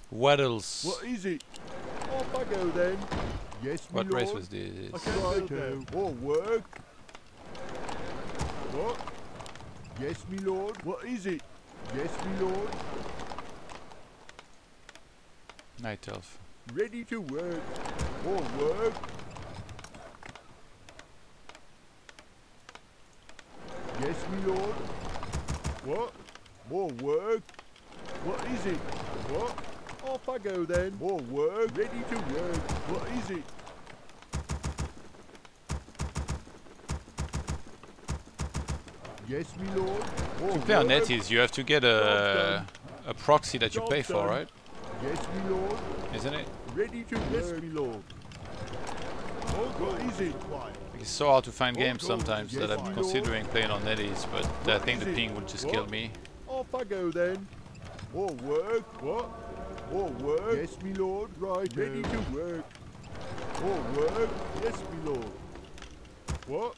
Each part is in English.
What else? What is it? Off I go then. Yes, my What lord. race was this? Righto. More work. What? Yes, me lord. What is it? Yes, me lord. Night Elf. Ready to work. More work. Yes, me lord. What? More work. What is it? What? Off I go then. More work. Ready to work. What is it? Yes, me lord. More To play on work. NetEase, you have to get a proxy that you pay for, right? Yes, me lord. Isn't it? Ready to work. Yes, me lord. What is it? It's so hard to find games sometimes Yes, that I'm my considering playing on NetEase, but I think the is it? ping would just What? kill me. Off I go then. More work. What? More work. Yes, me lord. Right. Ready to work. More work. Yes, me lord. What?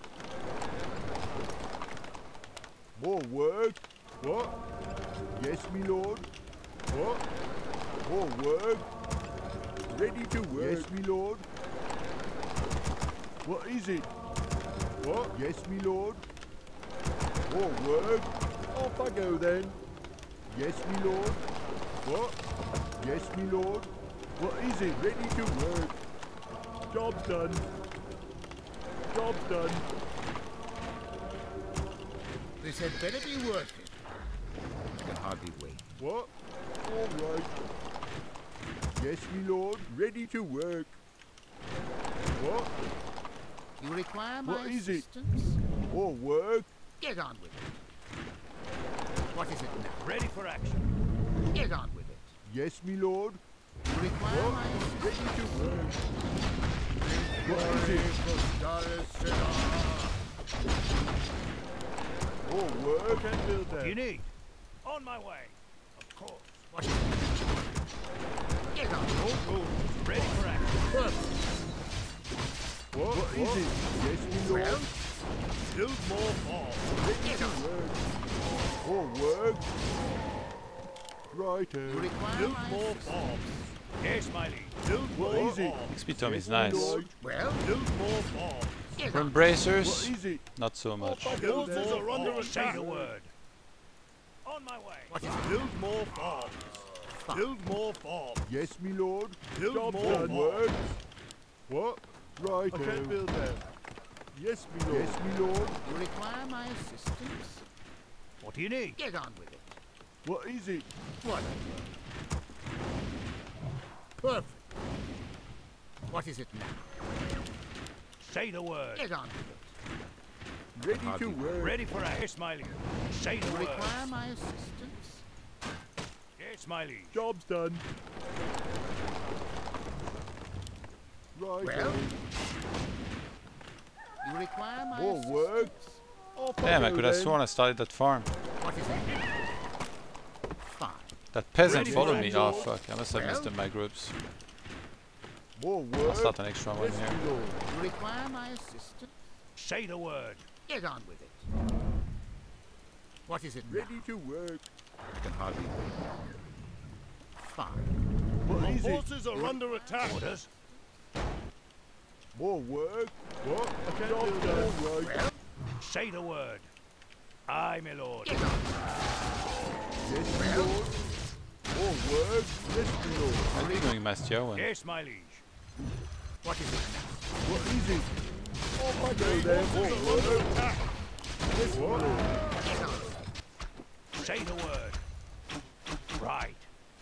More work. What? Yes, me lord. What? More work. Ready to work. Yes, me lord. What is it? What? Yes, me lord. More work. Off I go then. Yes, me lord. What? Yes, me lord. What is it? Ready to work. Job's done. Job's done. This had better be worth it. I can hardly wait. What? All right. Yes, me lord. Ready to work. What? You require my What is it? assistance? More work. Get on with it. What is it now? Ready for action. Get on with it. Yes, me lord. You require What? my assistance? Ready to work. What is it? More work. Can't build What do you that. need? On my way. Of course. What is it? Get on. Ready for action. Perfect. What is it? Yes, me lord. Well, Build more bombs. Ready get to on. work. More work. You Righto. require Build my more assistance? bombs. Yes, my liege. Build What more is it? bombs. XP Tom Yes, is me nice. lord. Well, Build more bombs. get For on. What Embracers, is it? not so much. Off I Build go then. more under Off I attack. Say go. the word. On my way. What is it? Build more bombs. Fine. Build more bombs. Yes, me lord. Build Job's more done. bombs. Work. What? Right. I can't build that. Yes, me lord. Yes, me lord. You require my assistance? What do you need? Get on with it. What is it? What? Perfect. What is it now? Say the word. Get on with it. Ready to work. Ready for action. Yes, my liege. Say the You word. require my assistance? Yes, my liege. Job's done. Right. Well, you require my More assistance? work. Off Damn, I go could have then. sworn I started that farm. What is it? Fine. That peasant Ready followed for me. action. Oh fuck, I must have missed Well. in my groups. More I'll work. start an extra one Yes, here. me lord. You require my assistance? Say the word. Get on with it. What is it now? Ready to work. I can hardly wait. Fine. What Our is it? forces are under attack. Orders. More work. What? I can't Job's that. done. All right. Well, Say the word. Aye, my lord. get on. Yes, me lord. More work. Yes, me lord. I'll be doing Mastio and Yes, my liege. What is it now? What is it? Off I go then. Forces More are under work. attack. Yes, me lord. Get on. Say the word. Right.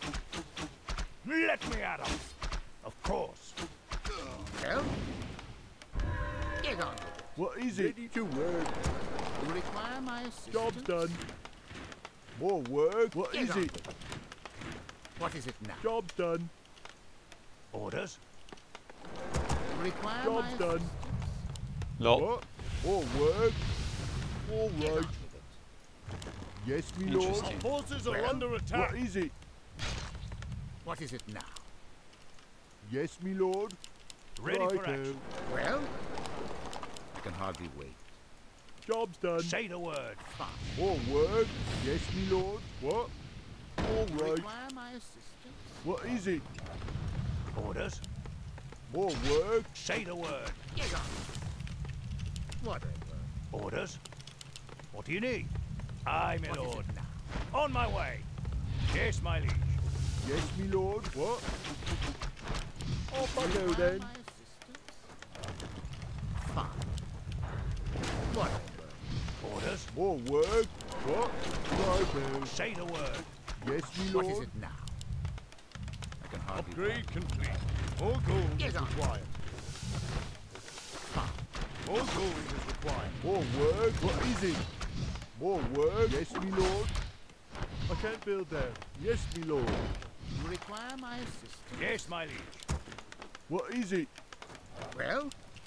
Let me at 'em. Of course. Well, get on with it. What is it? Ready to work. You require my assistance? Job's done. More work. What Get is on it? with it. What is it now? Job's done. Orders. You require Job's my done. assistance? lol. What? More work. All Get right. on with it. Yes, me lord. Interesting. Forces are Well, under attack. What is it? What is it now? Yes, me lord. Ready for Righto. action. Well, I can hardly wait. Job's done. Say the word. Fine. More work. Yes, me lord. What? All right. Require my assistance? What is it? Orders? More work? Say the word. Get on. Whatever. Orders? What do you need? Aye, my What is lord. it now? On my way. Yes, my liege. Yes, me lord. What? Off I go Require then. my assistance? Fine. Whatever. Orders? More work? What? Right now. Say the word. Yes, me What lord. is it now? I can hardly Upgrade complete. More gold Get is on. required. Fine. More gold is required. More work? What is it? More work? Yes, me lord. I can't build there. Yes, me lord. You require my assistance? Yes, my liege. What is it? Well,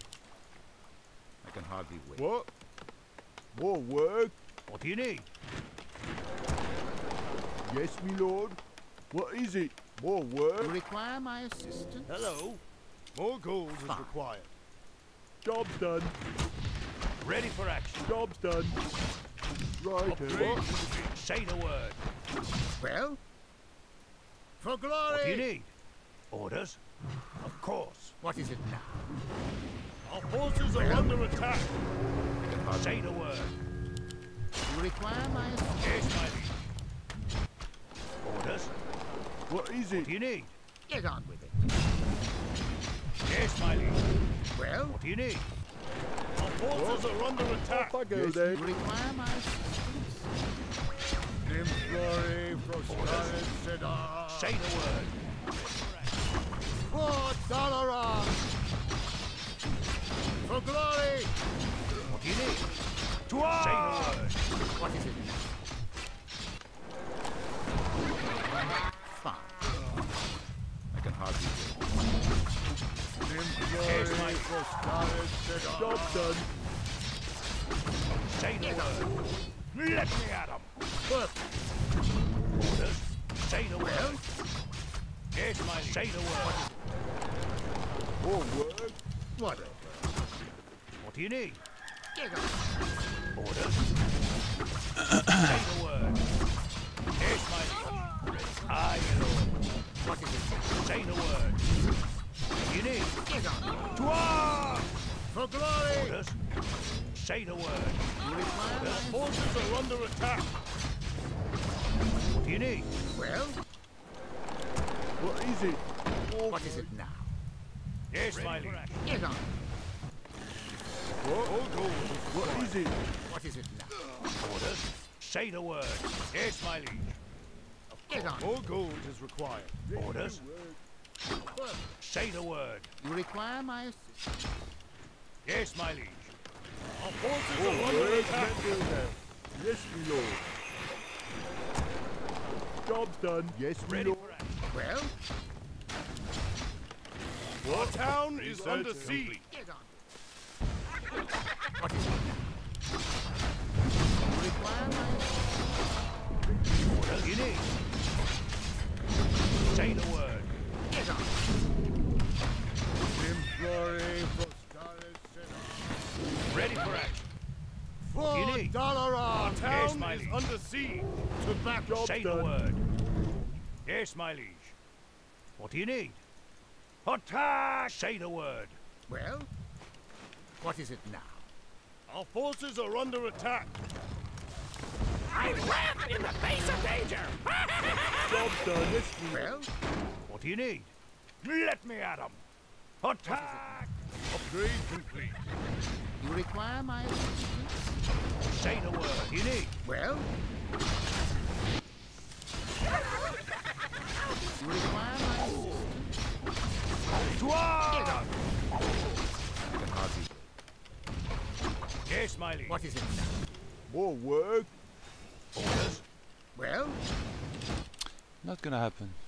I can hardly wait. What? More work? What do you need? Yes, me lord. What is it? More you work? require my assistance? Hello. More gold is Fine. required. Job's done. Ready for action. Job's done. Right. Upgrade What? complete. Say the word. Well, for What do you glory! need? Orders? Of course. What is it now? Our forces are under attack. Say the word. You require my assistance? Yes, my liege. Orders? What is What it? do you need? Get on with it. Yes, my liege. Well, What do you need? Our forces are under attack. Off I go you then. require my assistance? Glory, Froscaris, Cedar. Say the word. For Dalaran! For glory! What do you need? Say the word. What is it now? Fine. I can hardly wait. Yes, my liege. Froscaris, Cedar. Job done. Say the word. Let me at 'em. Look, Orders? Say the word. Yes, my liege. Say the word. More work? whatever. What do you need? Get on. Orders? Say the word. Yes, my liege. Aye, my lord. What is it? Say the word. What do you need? Get on. To arms! For glory! Orders? Say the word. You require my Forces are under attack. What do you need? Well, What is it? what is it now? Yes, my liege. Get on. What? What is it? What is it now? Orders? Say the word. Yes, my liege. Get on. More gold is required. Orders? Say the word. You require my assistance? Yes, my liege. Our forces More are under work? attack. Can't build there. Yes, me lord. Job's done. Yes, me Ready lord. for action. Well, Our town is under siege. get on. What is it now? You require my assistance? Orders? You need. Say the word. Get on. Glory, Froscaris, Cedar. Ready for action. For you need? Dalaran! Yes, my liege. Under siege. To back Job's Say the done. word. Yes, my liege. What do you need? Attack! Say the word. Well, what is it now? Our forces are under attack. I laugh in the face of danger! Job's done. Yes, me Well, What do you need? Let me at 'em. Attack! Upgrade complete. you require my assistance? Say the word. You need. Well, you require my assistance? To Get arms! on. I can hardly wait. Yes, my liege. What is it now? More work? Orders? Well, Not gonna happen.